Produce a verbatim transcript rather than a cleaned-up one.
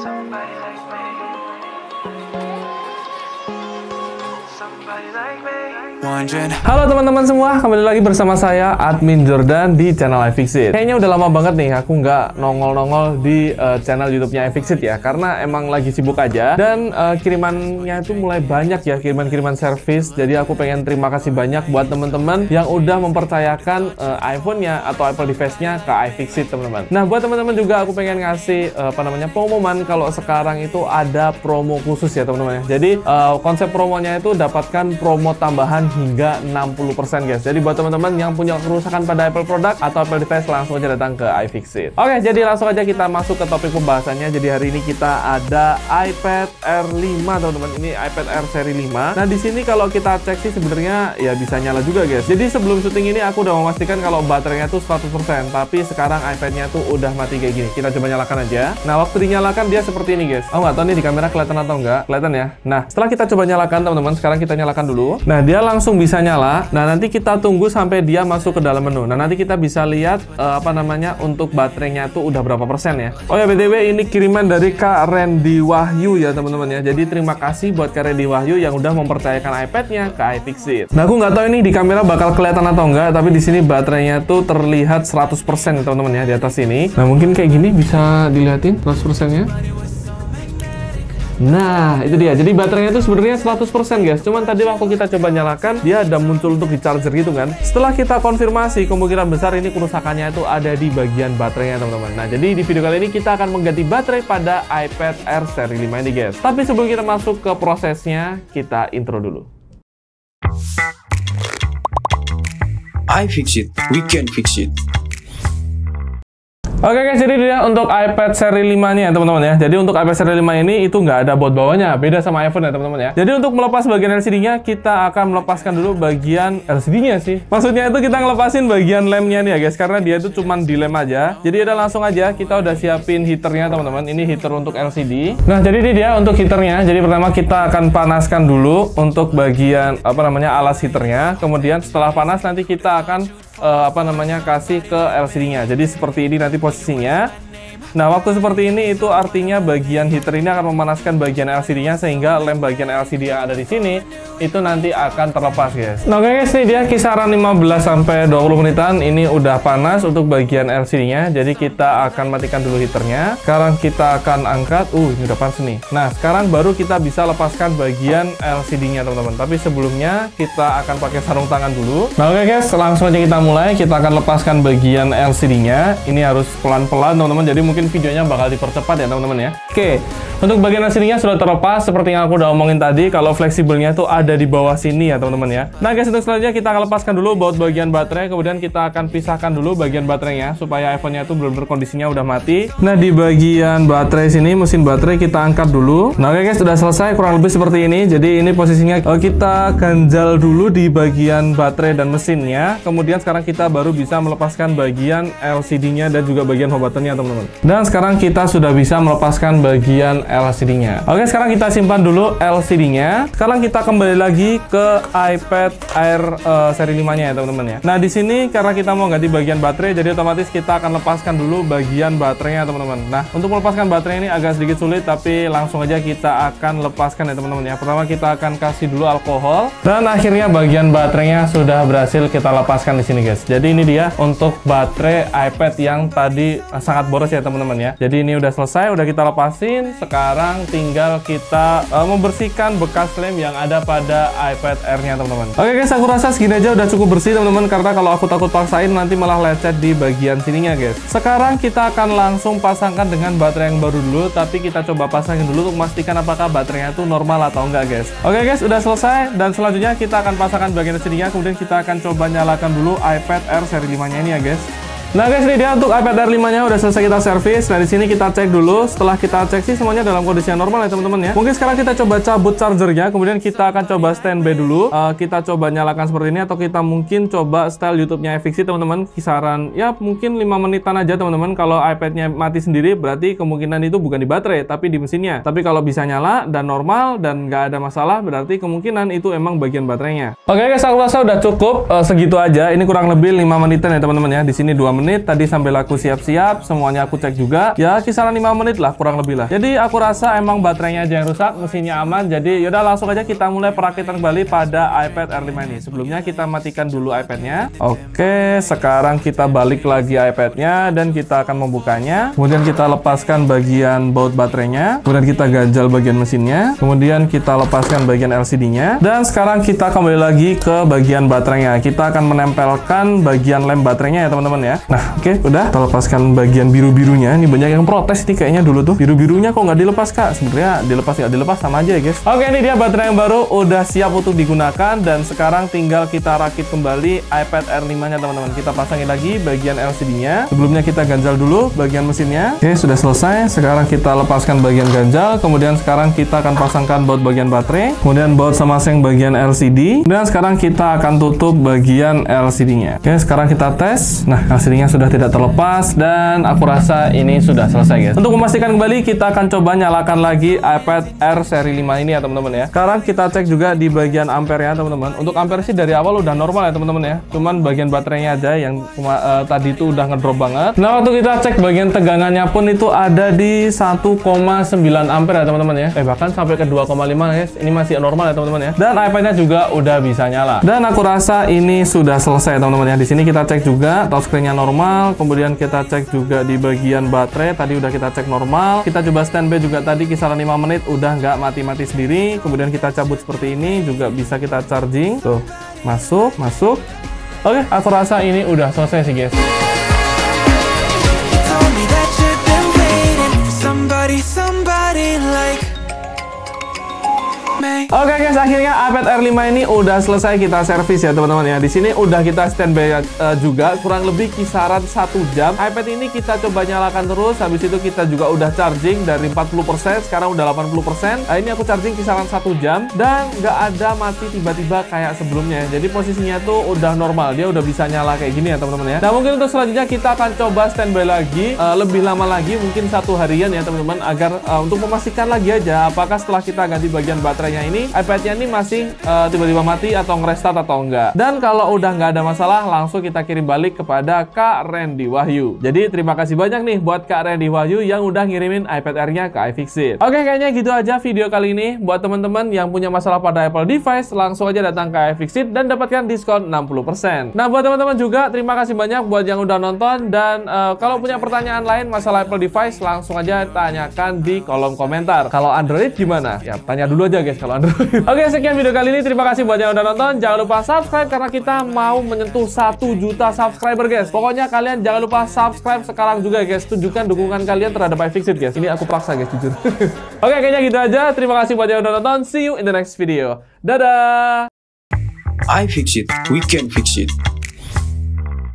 Somebody like me. Somebody like me. Halo teman-teman semua, kembali lagi bersama saya Admin Jordan di channel iFixit. Kayaknya udah lama banget nih aku nggak nongol-nongol di uh, channel YouTube-nya iFixit ya, karena emang lagi sibuk aja dan uh, kirimannya itu mulai banyak ya, kiriman-kiriman servis. Jadi aku pengen terima kasih banyak buat teman-teman yang udah mempercayakan uh, iPhone-nya atau Apple device-nya ke iFixit, teman-teman. Nah, buat teman-teman juga aku pengen ngasih uh, apa namanya pengumuman kalau sekarang itu ada promo khusus ya, teman-teman. Jadi uh, konsep promonya itu dapatkan promo tambahan hingga enam puluh persen guys. Jadi buat teman-teman yang punya kerusakan pada Apple product atau Apple device, langsung aja datang ke iFixit. Oke, jadi langsung aja kita masuk ke topik pembahasannya. Jadi hari ini kita ada iPad Air lima, teman-teman. Ini iPad Air seri lima. Nah, di sini kalau kita cek sih sebenarnya ya bisa nyala juga guys. Jadi sebelum syuting ini aku udah memastikan kalau baterainya tuh seratus persen, tapi sekarang iPad-nya tuh udah mati kayak gini. Kita coba nyalakan aja. Nah, waktu dinyalakan dia seperti ini guys. Oh, nggak tahu nih di kamera kelihatan atau enggak. Kelihatan ya. Nah, setelah kita coba nyalakan teman-teman, sekarang kita nyalakan dulu. Nah, dia langsung bisa nyala. Nah, nanti kita tunggu sampai dia masuk ke dalam menu. Nah, nanti kita bisa lihat uh, apa namanya untuk baterainya tuh udah berapa persen ya. Oh ya, B T W ini kiriman dari Kak Randy Wahyu ya teman-teman ya. Jadi terima kasih buat Kak Randy Wahyu yang udah mempercayakan iPad-nya ke iFixit. Nah, aku nggak tahu ini di kamera bakal kelihatan atau enggak, tapi di sini baterainya tuh terlihat seratus persen teman-teman ya di atas sini. Nah, mungkin kayak gini bisa dilihatin seratus persen-nya. Nah, itu dia. Jadi baterainya itu sebenarnya seratus persen guys. Cuman tadi waktu kita coba nyalakan, dia ada muncul untuk di charger gitu kan. Setelah kita konfirmasi, kemungkinan besar ini kerusakannya itu ada di bagian baterainya teman-teman. Nah, jadi di video kali ini kita akan mengganti baterai pada iPad Air seri lima ini guys. Tapi sebelum kita masuk ke prosesnya, kita intro dulu. iFixit, we can fix it. Oke guys, jadi dia untuk iPad seri lima nih ya teman-teman ya. Jadi untuk iPad seri lima ini itu nggak ada baut bawahnya, beda sama iPhone ya teman-teman ya. Jadi untuk melepas bagian L C D-nya, kita akan melepaskan dulu bagian L C D-nya sih. Maksudnya itu kita ngelepasin bagian lemnya nih ya guys, karena dia itu cuma dilem aja. Jadi udah langsung aja kita udah siapin heaternya teman-teman. Ini heater untuk L C D. Nah, jadi ini dia untuk heaternya. Jadi pertama kita akan panaskan dulu untuk bagian apa namanya alas heaternya. Kemudian setelah panas nanti kita akan Uh, apa namanya kasih ke L C D-nya. Jadi seperti ini nanti posisinya. Nah, waktu seperti ini itu artinya bagian heater ini akan memanaskan bagian L C D-nya sehingga lem bagian L C D yang ada di sini itu nanti akan terlepas guys. Nah, oke guys, ini dia kisaran lima belas sampai dua puluh menitan. Ini udah panas untuk bagian L C D-nya. Jadi kita akan matikan dulu heaternya. Sekarang kita akan angkat. Uh, ini udah panas nih. Nah, sekarang baru kita bisa lepaskan bagian L C D-nya teman-teman. Tapi sebelumnya kita akan pakai sarung tangan dulu. Nah, oke guys, langsung aja kita mulai. Kita akan lepaskan bagian L C D-nya. Ini harus pelan-pelan teman-teman. Jadi mungkin videonya bakal dipercepat ya teman-teman ya. Oke, untuk bagian L C D-nya sudah terlepas seperti yang aku udah omongin tadi. Kalau fleksibelnya tuh ada di bawah sini ya teman-teman ya. Nah guys, untuk selanjutnya kita akan lepaskan dulu baut bagian baterai. Kemudian kita akan pisahkan dulu bagian baterainya supaya iPhone-nya tuh benar-benar kondisinya udah mati. Nah, di bagian baterai sini, mesin baterai kita angkat dulu. Nah oke guys, sudah selesai kurang lebih seperti ini. Jadi ini posisinya oh, kita ganjal dulu di bagian baterai dan mesinnya. Kemudian sekarang kita baru bisa melepaskan bagian L C D-nya dan juga bagian home button-nya teman-teman. Dan sekarang kita sudah bisa melepaskan bagian L C D-nya. Oke, sekarang kita simpan dulu L C D-nya. Sekarang kita kembali lagi ke iPad Air uh, seri lima-nya ya teman-teman ya. Nah, di sini karena kita mau ganti bagian baterai, jadi otomatis kita akan lepaskan dulu bagian baterainya teman-teman. Nah, untuk melepaskan baterai ini agak sedikit sulit, tapi langsung aja kita akan lepaskan ya teman-teman ya. Pertama kita akan kasih dulu alkohol dan akhirnya bagian baterainya sudah berhasil kita lepaskan di sini guys. Jadi ini dia untuk baterai iPad yang tadi sangat boros ya teman-teman ya. Jadi ini udah selesai, udah kita lepasin. Sekarang tinggal kita uh, membersihkan bekas lem yang ada pada iPad Air-nya teman-teman. Oke guys, aku rasa segini aja udah cukup bersih teman-teman, karena kalau aku takut paksain nanti malah lecet di bagian sininya guys. Sekarang kita akan langsung pasangkan dengan baterai yang baru dulu, tapi kita coba pasangin dulu untuk memastikan apakah baterainya itu normal atau enggak guys. Oke guys, udah selesai dan selanjutnya kita akan pasangkan bagian L C D-nya. Kemudian kita akan coba nyalakan dulu iPad Air seri lima-nya ini ya guys. Nah guys, ini dia untuk iPad Air lima-nya udah selesai kita servis. Nah, di sini kita cek dulu. Setelah kita cek sih semuanya dalam kondisi yang normal ya teman-teman ya. Mungkin sekarang kita coba cabut chargernya, kemudian kita akan coba standby dulu. Uh, kita coba nyalakan seperti ini, atau kita mungkin coba style YouTube-nya iFixit teman-teman. Kisaran ya mungkin lima menitan aja teman-teman. Kalau iPad-nya mati sendiri berarti kemungkinan itu bukan di baterai tapi di mesinnya. Tapi kalau bisa nyala dan normal dan nggak ada masalah, berarti kemungkinan itu emang bagian baterainya. Oke guys, aku rasa udah cukup uh, segitu aja. Ini kurang lebih lima menitan ya teman-teman ya. Di sini dua menit. Tadi sambil aku siap-siap, semuanya aku cek juga. Ya kisaran lima menit lah, kurang lebih lah. Jadi aku rasa emang baterainya aja yang rusak, mesinnya aman. Jadi yaudah langsung aja kita mulai perakitan kembali pada iPad Air lima ini. Sebelumnya kita matikan dulu iPadnya. Oke, sekarang kita balik lagi iPadnya dan kita akan membukanya. Kemudian kita lepaskan bagian baut baterainya. Kemudian kita ganjal bagian mesinnya. Kemudian kita lepaskan bagian L C D-nya. Dan sekarang kita kembali lagi ke bagian baterainya. Kita akan menempelkan bagian lem baterainya ya teman-teman ya. Nah, oke, okay, udah. Kita lepaskan bagian biru-birunya. Ini banyak yang protes nih kayaknya dulu tuh. Biru-birunya kok nggak dilepas, Kak? Sebenarnya dilepas nggak dilepas sama aja ya, guys. Oke, okay, ini dia baterai yang baru udah siap untuk digunakan dan sekarang tinggal kita rakit kembali iPad Air lima-nya teman-teman. Kita pasangin lagi bagian L C D-nya. Sebelumnya kita ganjal dulu bagian mesinnya. Oke, okay, sudah selesai. Sekarang kita lepaskan bagian ganjal. Kemudian sekarang kita akan pasangkan baut bagian baterai. Kemudian baut sama seng bagian L C D. Dan sekarang kita akan tutup bagian L C D-nya. Oke, sekarang kita tes. Nah, L C D-nya sudah tidak terlepas dan aku rasa ini sudah selesai, guys. Untuk memastikan kembali, kita akan coba nyalakan lagi iPad Air seri lima ini ya, teman-teman ya. Sekarang kita cek juga di bagian ampere ya, teman-teman. Untuk ampere sih dari awal udah normal ya, teman-teman ya. Cuman bagian baterainya aja yang uh, tadi itu udah ngedrop banget. Nah, waktu kita cek bagian tegangannya pun itu ada di satu koma sembilan ampere ya, teman-teman ya. Eh, bahkan sampai ke dua koma lima, guys. Ini masih normal ya, teman-teman ya. Dan iPad-nya juga udah bisa nyala. Dan aku rasa ini sudah selesai, teman-teman ya. Di sini kita cek juga touchscreen-nya normal, kemudian kita cek juga di bagian baterai tadi udah kita cek normal. Kita coba standby juga tadi kisaran lima menit udah nggak mati-mati sendiri. Kemudian kita cabut seperti ini juga bisa kita charging. Tuh, masuk, masuk. Oke, aku rasa ini udah selesai sih, guys. Oke okay guys, akhirnya iPad Air lima ini udah selesai kita servis ya teman-teman ya. Di sini udah kita standby uh, juga kurang lebih kisaran satu jam. iPad ini kita coba nyalakan terus. Habis itu kita juga udah charging dari empat puluh persen, sekarang udah delapan puluh persen. Nah, ini aku charging kisaran satu jam dan nggak ada mati tiba-tiba kayak sebelumnya. Jadi posisinya tuh udah normal, dia udah bisa nyala kayak gini ya teman-teman ya. Nah, mungkin untuk selanjutnya kita akan coba standby lagi uh, lebih lama lagi, mungkin satu harian ya teman-teman, agar uh, untuk memastikan lagi aja apakah setelah kita ganti bagian baterainya ini iPad-nya ini masih uh, tiba-tiba mati atau nge-restart atau enggak. Dan kalau udah nggak ada masalah, langsung kita kirim balik kepada Kak Randy Wahyu. Jadi terima kasih banyak nih buat Kak Randy Wahyu yang udah ngirimin iPad Air-nya ke iFixit. Oke, kayaknya gitu aja video kali ini. Buat teman-teman yang punya masalah pada Apple device, langsung aja datang ke iFixit dan dapatkan diskon enam puluh persen. Nah, buat teman-teman juga, terima kasih banyak buat yang udah nonton. Dan uh, kalau punya pertanyaan lain masalah Apple device, langsung aja tanyakan di kolom komentar. Kalau Android gimana? Ya, tanya dulu aja guys kalau Android. Oke, sekian video kali ini. Terima kasih buat yang udah nonton. Jangan lupa subscribe karena kita mau menyentuh satu juta subscriber, guys. Pokoknya kalian jangan lupa subscribe sekarang juga, guys. Tunjukkan dukungan kalian terhadap iFixit, guys. Ini aku paksa, guys, jujur. Oke, kayaknya gitu aja. Terima kasih buat yang udah nonton. See you in the next video. Dadah! iFixit, we can fix it.